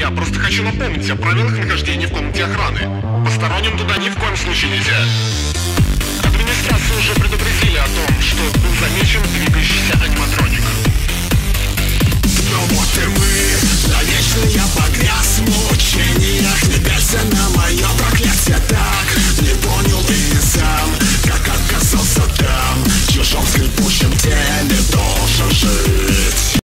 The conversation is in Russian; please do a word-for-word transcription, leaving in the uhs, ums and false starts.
Я просто хочу напомнить о правилах нахождения в комнате охраны. Посторонним туда ни в коем случае нельзя.